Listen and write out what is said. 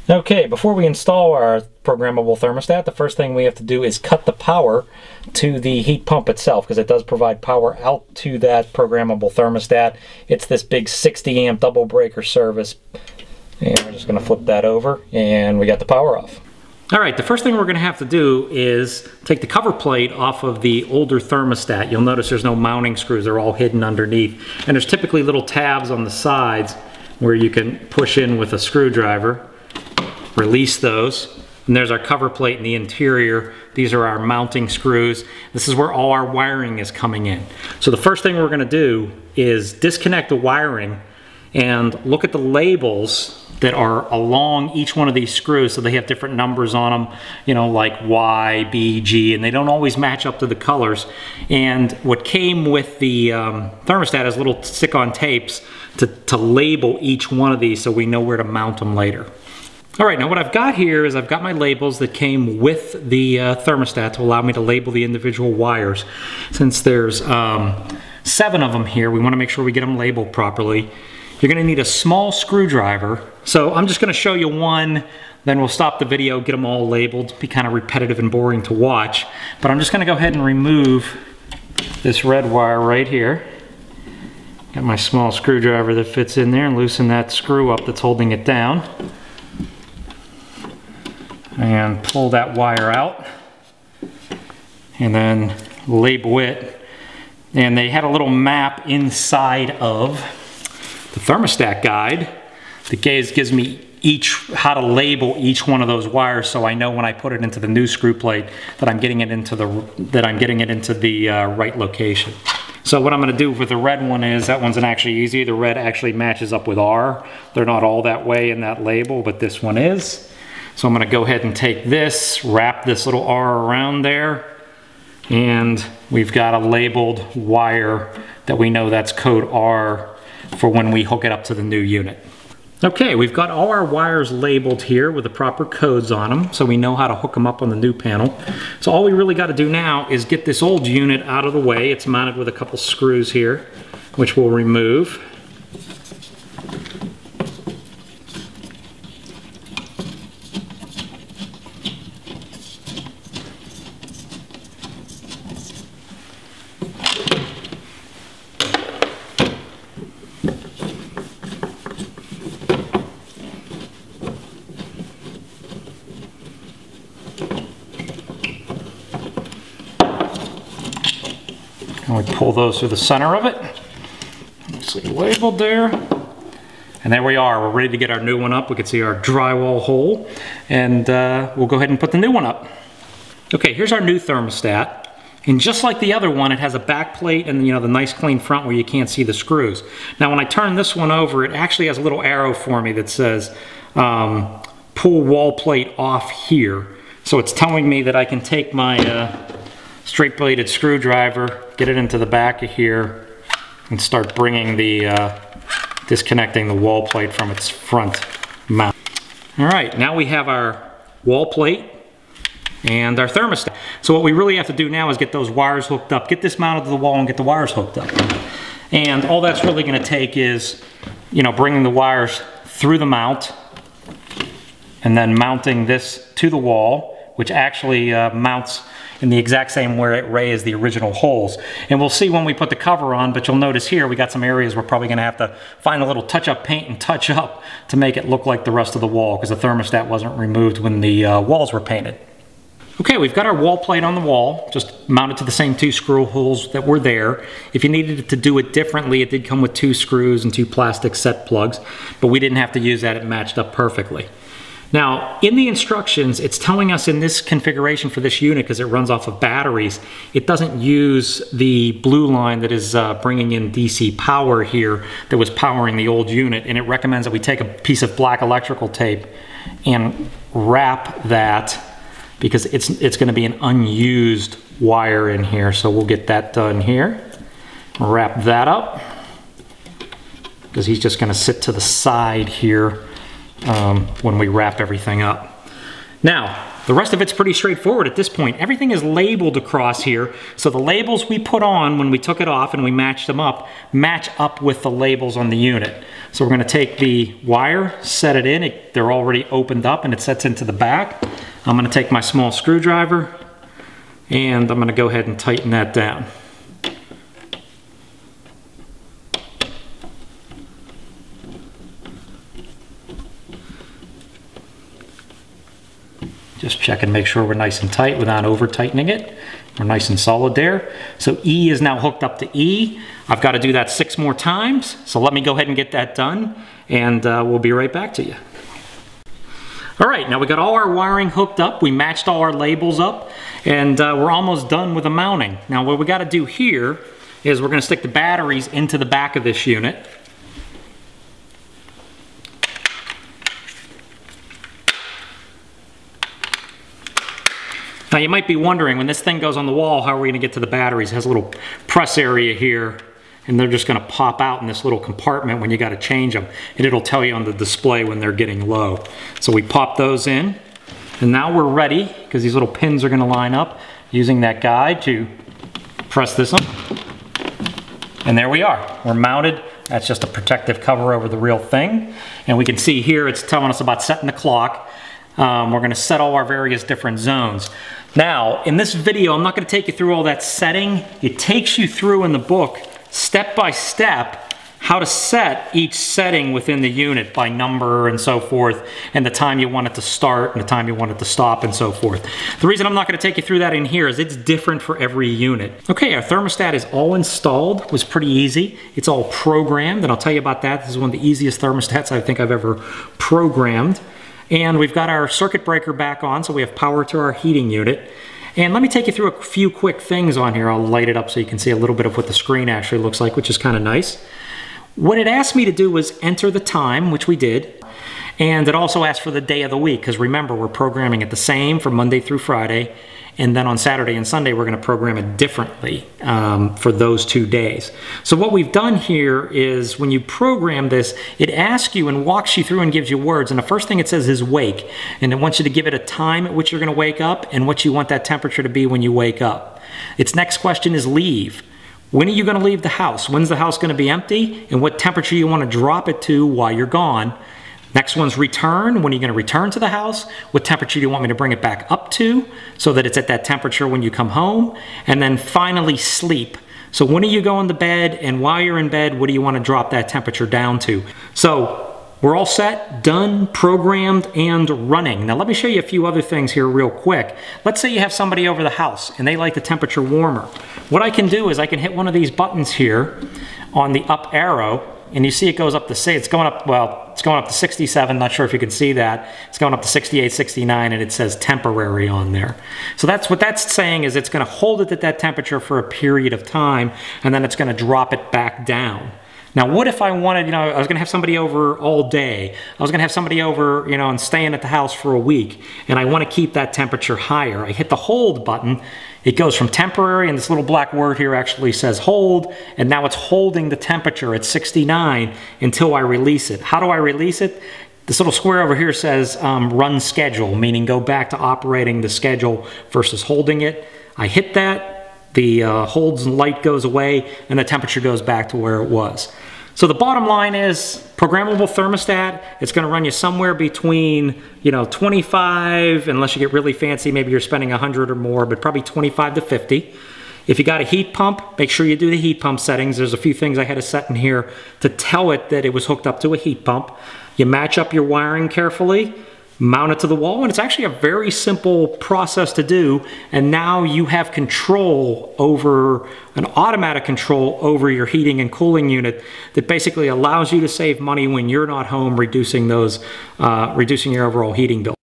Okay, before we install our programmable thermostat, the first thing we have to do is cut the power to the heat pump itself, because it does provide power out to that programmable thermostat. It's this big 60 amp double breaker service. And we're just going to flip that over, and we got the power off. All right, the first thing we're going to have to do is take the cover plate off of the older thermostat. You'll notice there's no mounting screws, they're all hidden underneath. And there's typically little tabs on the sides where you can push in with a screwdriver. Release those, and there's our cover plate in the interior. These are our mounting screws. This is where all our wiring is coming in. So the first thing we're going to do is disconnect the wiring and look at the labels that are along each one of these screws. So they have different numbers on them, you know, like Y, B, G, and they don't always match up to the colors. And what came with the thermostat is little stick-on tapes to label each one of these so we know where to mount them later. All right, now what I've got here is I've got my labels that came with the thermostat to allow me to label the individual wires. Since there's 7 of them here, we want to make sure we get them labeled properly. You're going to need a small screwdriver. So I'm just going to show you one, then we'll stop the video, get them all labeled. Be kind of repetitive and boring to watch. But I'm just going to go ahead and remove this red wire right here. Got my small screwdriver that fits in there and loosen that screw up that's holding it down. And pull that wire out and then label it. And they had a little map inside of the thermostat guide that gives me how to label each one of those wires, so I know when I put it into the new screw plate that I'm getting it into the right location. So what I'm going to do with the red one is, that one's actually easy. The red actually matches up with R. They're not all that way in that label, but this one is. So I'm going to go ahead and take this, wrap this little R around there, and we've got a labeled wire that we know that's code R for when we hook it up to the new unit. Okay, we've got all our wires labeled here with the proper codes on them, so we know how to hook them up on the new panel. So all we really got to do now is get this old unit out of the way. It's mounted with a couple screws here, which we'll remove. And we pull those through the center of it. See labeled there. And there we are. We're ready to get our new one up. We can see our drywall hole. And we'll go ahead and put the new one up. Okay, here's our new thermostat. And just like the other one, it has a back plate and, you know, the nice clean front where you can't see the screws. Now when I turn this one over, it actually has a little arrow for me that says pull wall plate off here. So it's telling me that I can take my straight bladed screwdriver, get it into the back of here, and start bringing the disconnecting the wall plate from its front mount. All right, now we have our wall plate and our thermostat. So what we really have to do now is get those wires hooked up, get this mounted to the wall and get the wires hooked up. And all that's really going to take is, you know, bringing the wires through the mount and then mounting this to the wall, which actually mounts in the exact same way as the original holes. And we'll see when we put the cover on, but you'll notice here we got some areas we're probably gonna have to find a little touch-up paint and touch up to make it look like the rest of the wall, because the thermostat wasn't removed when the walls were painted. Okay, we've got our wall plate on the wall, just mounted to the same 2 screw holes that were there. If you needed to do it differently, it did come with 2 screws and 2 plastic set plugs, but we didn't have to use that. It matched up perfectly. Now, in the instructions, it's telling us in this configuration for this unit, because it runs off of batteries, it doesn't use the blue line that is bringing in DC power here that was powering the old unit, and it recommends that we take a piece of black electrical tape and wrap that, because it's going to be an unused wire in here. So we'll get that done here. Wrap that up, because he's just going to sit to the side here when we wrap everything up. Now, the rest of it's pretty straightforward at this point. Everything is labeled across here, so the labels we put on when we took it off and we matched them up, match up with the labels on the unit. So we're gonna take the wire, set it in, they're already opened up and it sets into the back. I'm gonna take my small screwdriver and I'm gonna go ahead and tighten that down. Just check and make sure we're nice and tight without over tightening it. We're nice and solid there. So E is now hooked up to E. I've got to do that 6 more times. So let me go ahead and get that done and we'll be right back to you. All right, now we got all our wiring hooked up. We matched all our labels up and we're almost done with the mounting. Now what we got to do here is we're going to stick the batteries into the back of this unit. Now you might be wondering, when this thing goes on the wall, how are we going to get to the batteries? It has a little press area here, and they're just going to pop out in this little compartment when you got to change them. And it'll tell you on the display when they're getting low. So we pop those in, and now we're ready, because these little pins are going to line up, using that guide to press this on. And there we are. We're mounted. That's just a protective cover over the real thing. And we can see here it's telling us about setting the clock. We're going to set all our various different zones. Now, in this video, I'm not going to take you through all that setting. It takes you through in the book, step by step, how to set each setting within the unit by number and so forth, and the time you want it to start and the time you want it to stop and so forth. The reason I'm not going to take you through that in here is it's different for every unit. Okay, our thermostat is all installed. It was pretty easy. It's all programmed, and I'll tell you about that. This is one of the easiest thermostats I think I've ever programmed. And we've got our circuit breaker back on, so we have power to our heating unit. And let me take you through a few quick things on here. I'll light it up so you can see a little bit of what the screen actually looks like, which is kind of nice. What it asked me to do was enter the time, which we did. And it also asked for the day of the week, because remember, we're programming it the same for Monday through Friday. And then on Saturday and Sunday, we're going to program it differently for those 2 days. So what we've done here is when you program this, it asks you and walks you through and gives you words. And the first thing it says is wake. And it wants you to give it a time at which you're going to wake up and what you want that temperature to be when you wake up. Its next question is leave. When are you going to leave the house? When's the house going to be empty? And what temperature you want to drop it to while you're gone. Next one's return. When are you going to return to the house? What temperature do you want me to bring it back up to so that it's at that temperature when you come home? And then finally sleep. So when are you going to bed, and while you're in bed, what do you want to drop that temperature down to? So we're all set, done, programmed, and running. Now let me show you a few other things here real quick. Let's say you have somebody over the house and they like the temperature warmer. What I can do is I can hit one of these buttons here on the up arrow, and you see it goes up to, say, it's going up to 67, not sure if you can see that. It's going up to 68, 69, and it says temporary on there. So that's what that's saying, is it's going to hold it at that temperature for a period of time, and then it's going to drop it back down. Now, what if I wanted, I was going to have somebody over all day. I was going to have somebody over, and staying at the house for a week, and I want to keep that temperature higher. I hit the hold button. It goes from temporary, and this little black word here actually says hold, and now it's holding the temperature at 69 until I release it. How do I release it? This little square over here says run schedule, meaning go back to operating the schedule versus holding it. I hit that, the holds light goes away, and the temperature goes back to where it was. So the bottom line is, programmable thermostat, it's going to run you somewhere between, 25, unless you get really fancy, maybe you're spending 100 or more, but probably 25 to 50. If you got a heat pump, make sure you do the heat pump settings. There's a few things I had to set in here to tell it that it was hooked up to a heat pump. You match up your wiring carefully, mount it to the wall, and it's actually a very simple process to do. And now you have control over, an automatic control over your heating and cooling unit that basically allows you to save money when you're not home, reducing your overall heating bill.